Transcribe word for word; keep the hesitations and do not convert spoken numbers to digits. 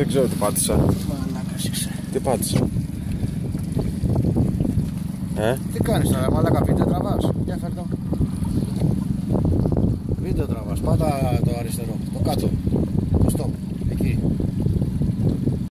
Δεν ξέρω τι πάτησα. Μαλάκας είσαι. Τι πάτησα. Ε? Τι κάνεις τώρα, μαλάκα, βίντεο τραβάς? Για φέρ' το. Βίντεο τραβάς, πάτα το αριστερό, το κάτω, το stop.